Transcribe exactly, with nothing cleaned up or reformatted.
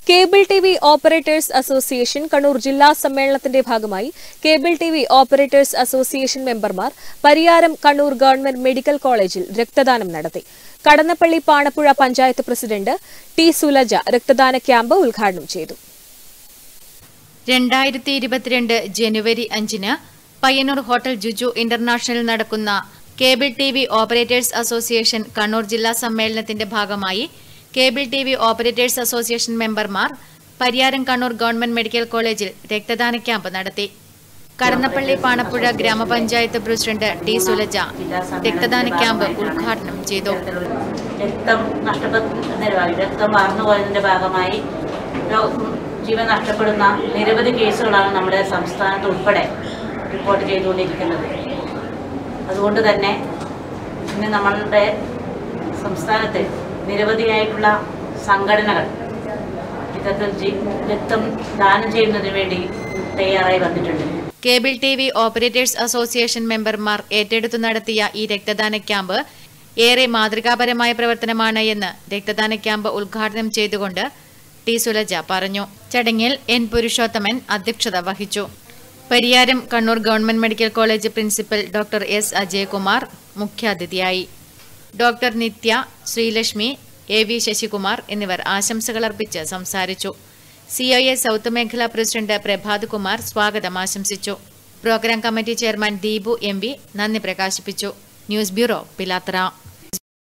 Cable T V operators association Kannur ജില്ലാ സമ്മേളനത്തിന്റെ ഭാഗമായി cable T V operators association മെമ്പർമാർ പരിയാരം കണ്ണൂർ ഗവൺമെന്റ് മെഡിക്കൽ കോളേജിൽ രക്തദാനം നടത്തി. കടന്നപ്പള്ളി പാണപ്പുഴ പഞ്ചായത്ത് പ്രസിഡന്റ് ടി സുലജ രക്തദാന ക്യാമ്പ് ഉദ്ഘാടനം ചെയ്തു. രണ്ടായിരത്തി ഇരുപത്തിരണ്ട് ജനുവരി അഞ്ചിന് പയ്യന്നൂർ ഹോട്ടൽ ജുജു ഇന്റർനാഷണൽ നടക്കുന്ന cable T V operators association Kannur ജില്ലാ സമ്മേളനത്തിന്റെ ഭാഗമായി cable T V operators association മെമ്പർമാർ പരിയാരം കണ്ണൂർ ഗവൺമെന്റ് മെഡിക്കൽ കോളേജിൽ രക്തദാന ക്യാമ്പ് നടത്തി. കടന്നപ്പള്ളി പാണപ്പുഴ ഗ്രാമപഞ്ചായത്ത് പ്രസിഡന്റ് ടി സുലജ രക്തദാന ക്യാമ്പ് ഉദ്ഘാടനം ചെയ്തു. രക്തം രക്തം വാർന്നുപോയതിന്റെ ഭാഗമായി ജീവൻ നഷ്ടപ്പെടുന്ന നിരവധി കേസുകളാണ് നമ്മുടെ സംസ്ഥാനത്ത് ഉൾപ്പെടെ റിപ്പോർട്ട് ചെയ്തുകൊണ്ടിരിക്കുന്നത്. അതുകൊണ്ട് തന്നെ ഇന്ന് നമ്മളുടെ സംസ്ഥാനത്ത് നിരവധിയായിട്ടുള്ള സംഘടനകൾ ഇതൊക്കെ രക്തം ദാനം ചെയ്യുന്നതിന് വേണ്ടി തയ്യാറായി വന്നിട്ടുണ്ട്. Cable T V operators association മെമ്പർമാർ ഏറ്റെടുത്തു നടത്തിയ ഈ രക്തദാന ക്യാമ്പ് ഏറെ മാതൃകാപരമായ പ്രവർത്തനമാണ് എന്ന് രക്തദാന ക്യാമ്പ് ഉദ്ഘാടനം ചെയ്തുകൊണ്ട് ടി സുലജ പറഞ്ഞു. ചടങ്ങിൽ എൻ പുരുഷോത്തമൻ അധ്യക്ഷത വഹിച്ചു. Pariyaram Kannur government medical college principal doctor S Ajayakumar മുഖ്യാതിഥിയായി. Doctor Nithya, Sreelakshmi, A V Sasikumar എന്നിവർ ആശംസകൾ അർപ്പിച്ച് സംസാരിച്ചു. സി ഒ എ സൗത്ത് മേഖലാ പ്രസിഡന്റ് പ്രഭാത് കുമാർ സ്വാഗതം ആശംസിച്ചു. Programme committee chairman Deepu M V നന്ദി പ്രകാശിപ്പിച്ചു. News bureau, Pilathara.